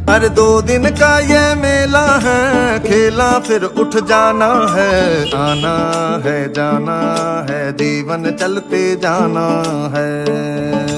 हर 2 दिन का ये मेला है, खेला फिर उठ जाना है। आना है जाना है, जीवन चलते जाना है।